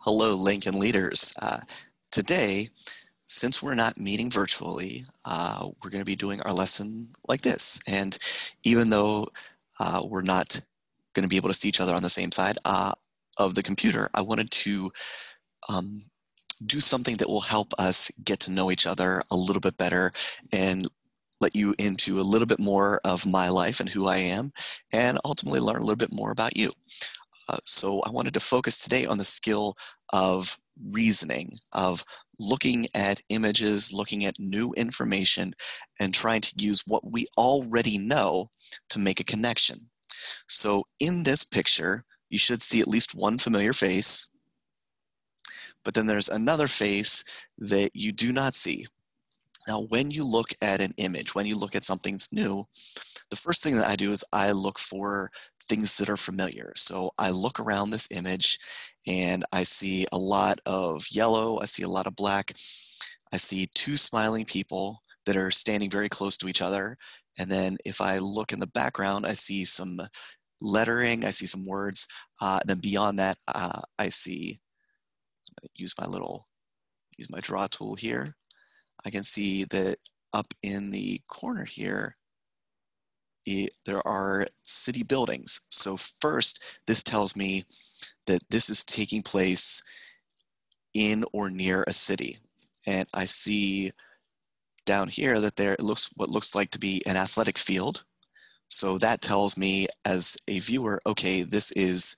Hello, Lincoln leaders. Today, since we're not meeting virtually, we're going to be doing our lesson like this. And even though we're not going to be able to see each other on the same side of the computer, I wanted to um, do something that will help us get to know each other a little bit better and let you into a little bit more of my life and who I am, and ultimately learn a little bit more about you. So I wanted to focus today on the skill of reasoning, of looking at images, looking at new information, and trying to use what we already know to make a connection. So in this picture, you should see at least one familiar face, but then there's another face that you do not see. Now, when you look at an image, when you look at something that's new, the first thing that I do is I look for things that are familiar. So I look around this image and I see a lot of yellow, I see a lot of black, I see two smiling people that are standing very close to each other. And then if I look in the background, I see some lettering, I see some words. Then beyond that, I see, use my draw tool here. I can see that up in the corner here, there are city buildings. So first, this tells me that this is taking place in or near a city. And I see down here that there looks what looks like to be an athletic field. So that tells me as a viewer, okay, this is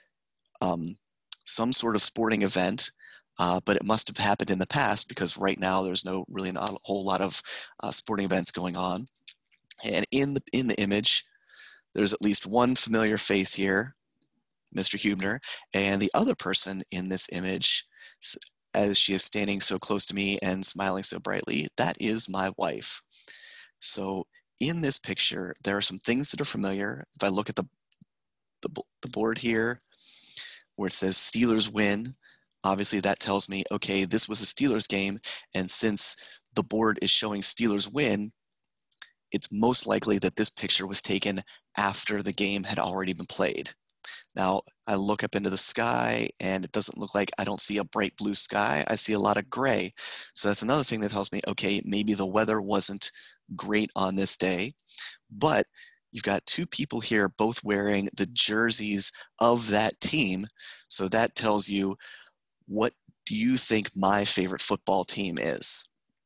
some sort of sporting event, but it must have happened in the past because right now there's really not a whole lot of sporting events going on. And in the image, there's at least one familiar face here, Mr. Hubner, and the other person in this image, as she is standing so close to me and smiling so brightly, that is my wife. So in this picture, there are some things that are familiar. If I look at the board here, where it says Steelers win, obviously that tells me, okay, this was a Steelers game, and since the board is showing Steelers win, it's most likely that this picture was taken after the game had already been played. Now, I look up into the sky and it doesn't look like I don't see a bright blue sky. I see a lot of gray. So that's another thing that tells me, okay, maybe the weather wasn't great on this day, but you've got two people here both wearing the jerseys of that team. So that tells you, what do you think my favorite football team is?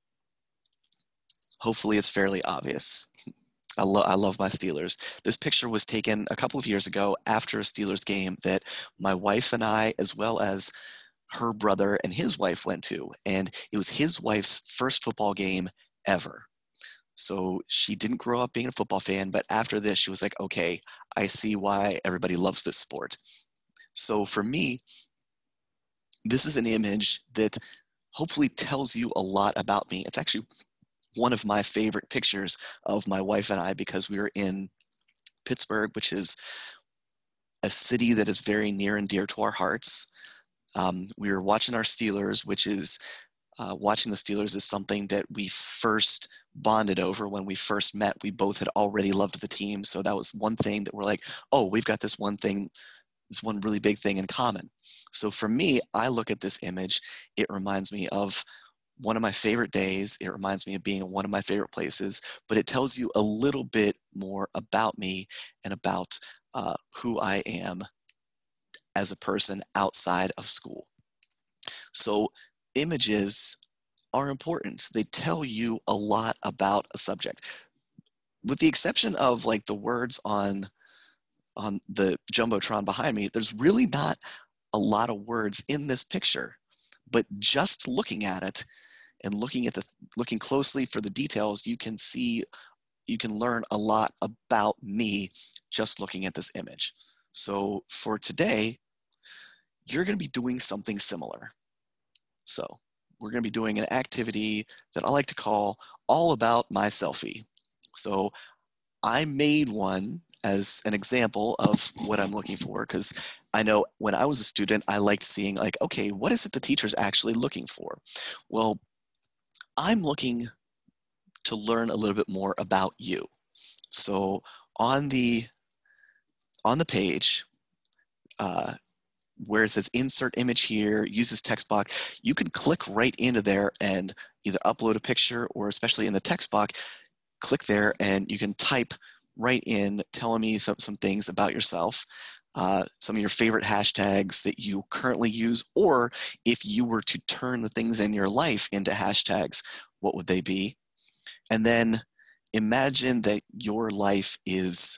Hopefully it's fairly obvious. I love my Steelers. This picture was taken a couple of years ago after a Steelers game that my wife and I, as well as her brother and his wife, went to. And it was his wife's first football game ever. So she didn't grow up being a football fan, but after this, she was like, okay, I see why everybody loves this sport. So for me, this is an image that hopefully tells you a lot about me. It's actually one of my favorite pictures of my wife and I because we were in Pittsburgh, which is a city that is very near and dear to our hearts. We were watching our Steelers, which is watching the Steelers is something that we first bonded over when we first met. We both had already loved the team. So that was one thing that we're like, oh, we've got this one thing, this one really big thing in common. So for me, I look at this image, it reminds me of one of my favorite days. It reminds me of being in one of my favorite places, but it tells you a little bit more about me and about who I am as a person outside of school. So images are important. They tell you a lot about a subject. With the exception of like the words on the Jumbotron behind me, there's really not a lot of words in this picture. But just looking at it and looking closely for the details, you can learn a lot about me just looking at this image. So for today, you're going to be doing something similar. So we're going to be doing an activity that I like to call All About My Selfie. So I made one as an example of what I'm looking for, because I know when I was a student, I liked seeing like, okay, what is it the teacher's actually looking for? Well, I'm looking to learn a little bit more about you. So on the page, where it says insert image here, use this text box, you can click right into there and either upload a picture, or especially in the text box, click there and you can type right in telling me some things about yourself, some of your favorite hashtags that you currently use, or if you were to turn the things in your life into hashtags, what would they be? And then imagine that your life is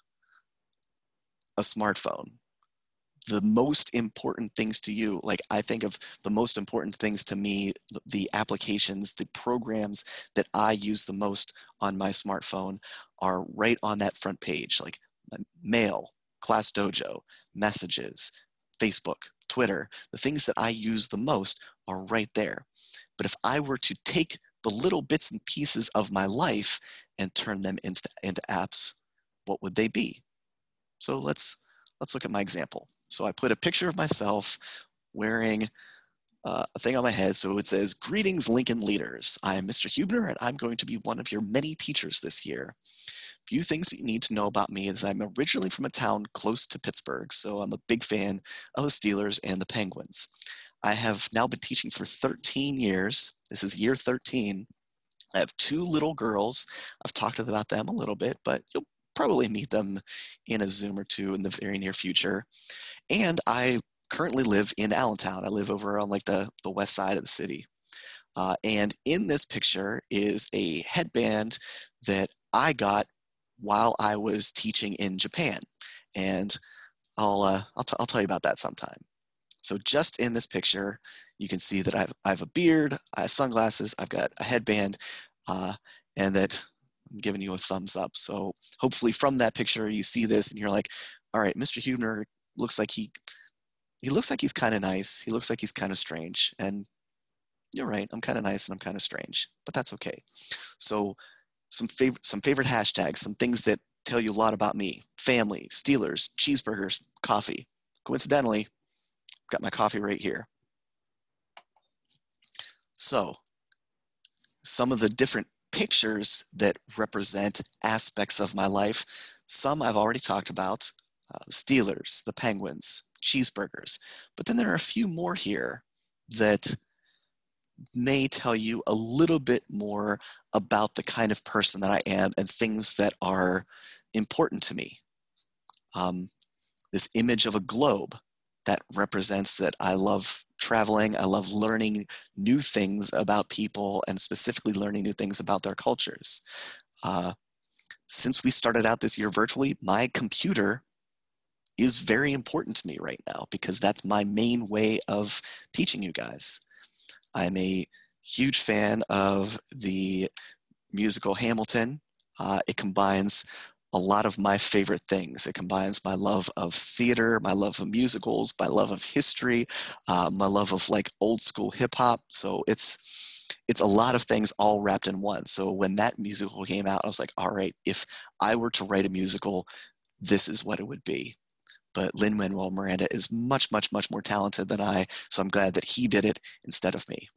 a smartphone. The most important things to you, like I think of the most important things to me, the applications, the programs that I use the most on my smartphone are right on that front page, like mail, Class Dojo, messages, Facebook, Twitter. The things that I use the most are right there. But if I were to take the little bits and pieces of my life and turn them into apps, what would they be? So let's look at my example. So I put a picture of myself wearing a thing on my head. So it says, "Greetings, Lincoln leaders. I'm Mr. Huebner, and I'm going to be one of your many teachers this year. Few things that you need to know about me is I'm originally from a town close to Pittsburgh, so I'm a big fan of the Steelers and the Penguins. I have now been teaching for 13 years. This is year 13. I have 2 little girls. I've talked about them a little bit, but you'll probably meet them in a Zoom or two in the very near future. And I currently live in Allentown. I live over on like the west side of the city. And in this picture is a headband that I got while I was teaching in Japan. And I'll tell you about that sometime. So just in this picture, you can see that I have a beard, I have sunglasses, I've got a headband, and that I'm giving you a thumbs up. So hopefully from that picture, you see this and you're like, all right, Mr. Huebner looks like he looks like he's kind of nice. He looks like he's kind of strange. And you're right, I'm kind of nice and I'm kind of strange, but that's okay. So some favorite hashtags, some things that tell you a lot about me: family, Steelers, cheeseburgers, coffee. Coincidentally, I've got my coffee right here. So some of the different pictures that represent aspects of my life, some I've already talked about, the Steelers, the Penguins, cheeseburgers. But then there are a few more here that may tell you a little bit more about the kind of person that I am and things that are important to me. This image of a globe that represents that I love traveling, I love learning new things about people, and specifically learning new things about their cultures. Since we started out this year virtually, my computer is very important to me right now because that's my main way of teaching you guys. I'm a huge fan of the musical Hamilton. It combines a lot of my favorite things. It combines my love of theater, my love of musicals, my love of history, my love of like old school hip hop. So it's a lot of things all wrapped in one. So when that musical came out, I was like, all right, if I were to write a musical, this is what it would be. But Lin-Manuel Miranda is much, much, much more talented than I, so I'm glad that he did it instead of me.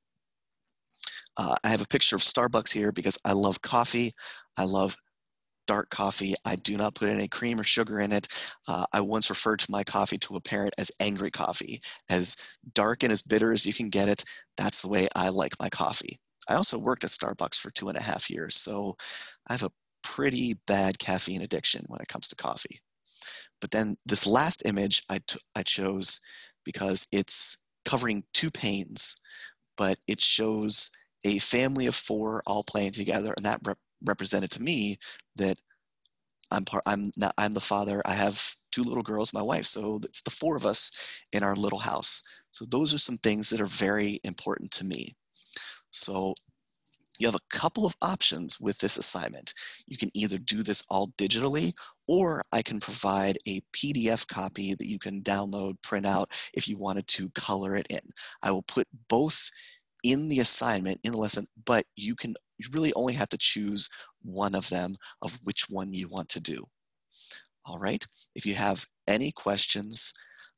I have a picture of Starbucks here because I love coffee. I love dark coffee. I do not put any cream or sugar in it. I once referred to my coffee to a parent as angry coffee. As dark and as bitter as you can get it, that's the way I like my coffee. I also worked at Starbucks for 2.5 years, so I have a pretty bad caffeine addiction when it comes to coffee. But then this last image I chose because it's covering 2 panes, but it shows a family of 4 all playing together, and that represented to me that I'm the father. I have 2 little girls, my wife, so it's the 4 of us in our little house. So those are some things that are very important to me. So you have a couple of options with this assignment. You can either do this all digitally, or I can provide a PDF copy that you can download, print out if you wanted to color it in. I will put both in the assignment, in the lesson, but you really only have to choose one of them of which one you want to do. All right, if you have any questions,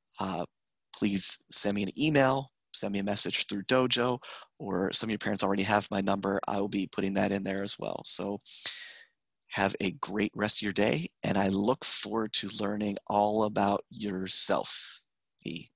please send me an email, send me a message through Dojo, or some of your parents already have my number. I will be putting that in there as well. So have a great rest of your day, and I look forward to learning all about yourself.